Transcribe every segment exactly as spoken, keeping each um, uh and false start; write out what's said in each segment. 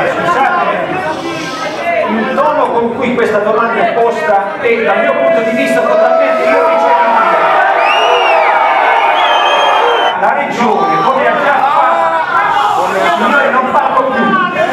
scusate, il tono con cui questa domanda è posta è dal mio punto di vista totalmente irricevibile. La Regione, come ha già fatto, io non parlo più.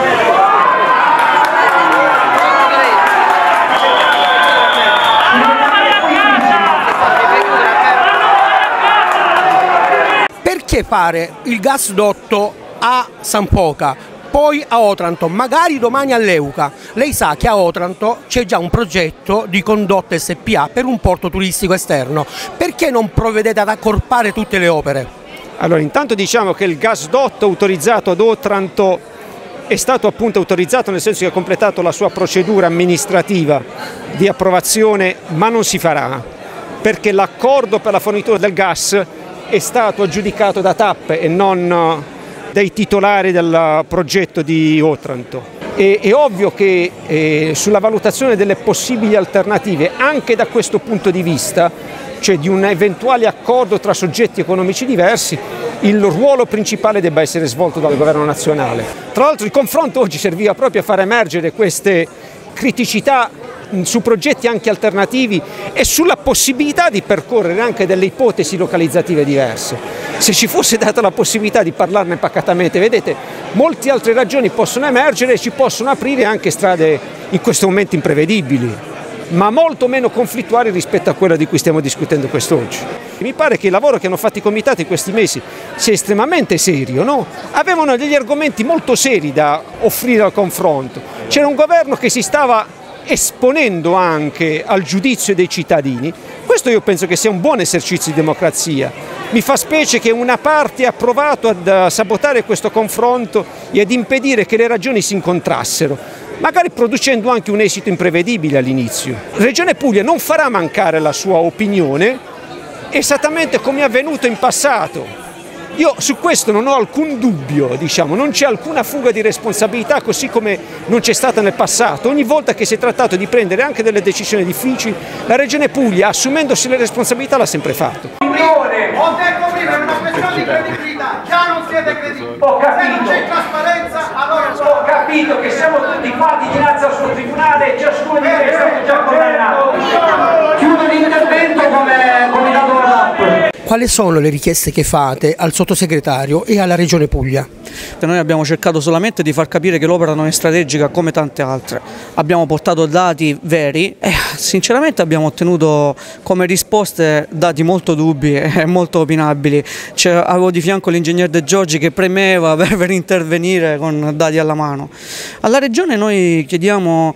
Perché fare il gasdotto a San Foca, poi a Otranto, magari domani a Leuca? Lei sa che a Otranto c'è già un progetto di Condotte S P A per un porto turistico esterno. Perché non provvedete ad accorpare tutte le opere? Allora, intanto diciamo che il gasdotto autorizzato ad Otranto è stato appunto autorizzato, nel senso che ha completato la sua procedura amministrativa di approvazione, ma non si farà, perché l'accordo per la fornitura del gas è stato aggiudicato da TAP e non dai titolari del progetto di Otranto. E, è ovvio che eh, sulla valutazione delle possibili alternative, anche da questo punto di vista, cioè di un eventuale accordo tra soggetti economici diversi, il ruolo principale debba essere svolto dal governo nazionale. Tra l'altro il confronto oggi serviva proprio a far emergere queste criticità su progetti anche alternativi e sulla possibilità di percorrere anche delle ipotesi localizzative diverse. Se ci fosse data la possibilità di parlarne pacatamente, vedete, molte altre ragioni possono emergere e ci possono aprire anche strade in questo momento imprevedibili, ma molto meno conflittuali rispetto a quella di cui stiamo discutendo quest'oggi. Mi pare che il lavoro che hanno fatto i comitati in questi mesi sia estremamente serio, no? Avevano degli argomenti molto seri da offrire al confronto. C'era un governo che si stava esponendo anche al giudizio dei cittadini. Questo io penso che sia un buon esercizio di democrazia. Mi fa specie che una parte ha provato a sabotare questo confronto e ad impedire che le ragioni si incontrassero, magari producendo anche un esito imprevedibile all'inizio. Regione Puglia non farà mancare la sua opinione, esattamente come è avvenuto in passato. Io su questo non ho alcun dubbio, diciamo, non c'è alcuna fuga di responsabilità, così come non c'è stata nel passato. Ogni volta che si è trattato di prendere anche delle decisioni difficili, la Regione Puglia, assumendosi le responsabilità, l'ha sempre fatto. Ho detto prima, è una questione di credibilità, già non siete credibili. Ho capito. Se non c'è trasparenza, allora Ho capito che siamo tutti fatti dinanzi al suo tribunale e ciascuno di noi è stato già condannato. Chiudo l'intervento come comitato della T A P. Quali sono le richieste che fate al sottosegretario e alla Regione Puglia? Noi abbiamo cercato solamente di far capire che l'opera non è strategica come tante altre. Abbiamo portato dati veri e sinceramente abbiamo ottenuto come risposte dati molto dubbi e molto opinabili. Cioè, avevo di fianco l'ingegner De Giorgi che premeva per, per intervenire con dati alla mano. Alla Regione noi chiediamo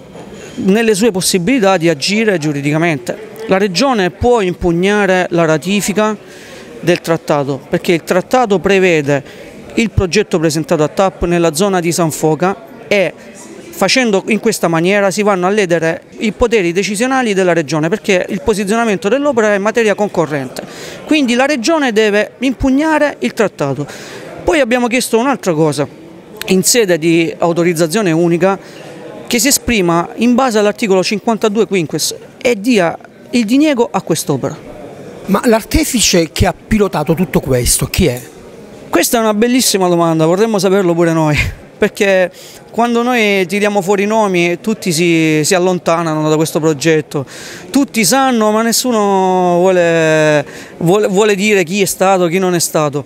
nelle sue possibilità di agire giuridicamente. La Regione può impugnare la ratifica del trattato perché il trattato prevede il progetto presentato a T A P nella zona di San Foca e facendo in questa maniera si vanno a ledere i poteri decisionali della Regione perché il posizionamento dell'opera è materia concorrente. Quindi la Regione deve impugnare il trattato. Poi abbiamo chiesto un'altra cosa in sede di autorizzazione unica che si esprima in base all'articolo cinquantadue quinques e dia il diniego a quest'opera. Ma l'artefice che ha pilotato tutto questo, chi è? Questa è una bellissima domanda, vorremmo saperlo pure noi, perché quando noi tiriamo fuori i nomi tutti si, si allontanano da questo progetto, tutti sanno ma nessuno vuole, vuole, vuole dire chi è stato, chi non è stato.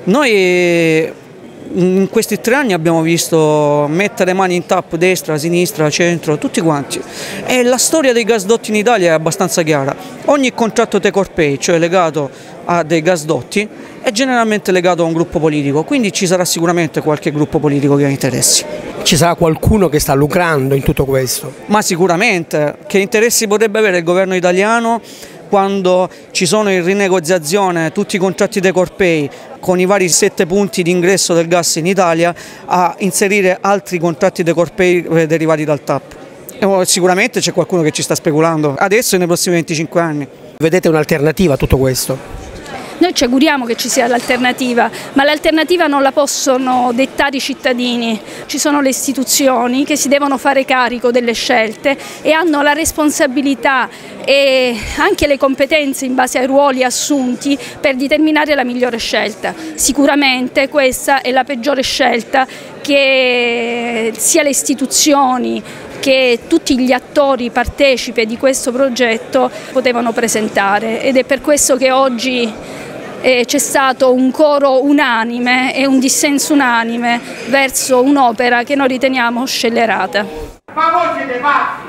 Noi in questi tre anni abbiamo visto mettere mani in tappo destra, sinistra, centro, tutti quanti. E la storia dei gasdotti in Italia è abbastanza chiara. Ogni contratto take or pay, cioè legato a dei gasdotti, è generalmente legato a un gruppo politico, quindi ci sarà sicuramente qualche gruppo politico che ha interessi. Ci sarà qualcuno che sta lucrando in tutto questo? Ma sicuramente, che interessi potrebbe avere il governo italiano quando ci sono in rinegoziazione tutti i contratti take or pay con i vari sette punti di ingresso del gas in Italia a inserire altri contratti take or pay derivati dal T A P. E sicuramente c'è qualcuno che ci sta speculando adesso e nei prossimi venticinque anni. Vedete un'alternativa a tutto questo? Noi ci auguriamo che ci sia l'alternativa, ma l'alternativa non la possono dettare i cittadini. Ci sono le istituzioni che si devono fare carico delle scelte e hanno la responsabilità e anche le competenze in base ai ruoli assunti per determinare la migliore scelta. Sicuramente questa è la peggiore scelta che sia le istituzioni che tutti gli attori partecipi di questo progetto potevano presentare, ed è per questo che oggi c'è stato un coro unanime e un dissenso unanime verso un'opera che noi riteniamo scellerata. Ma voi siete pazzi!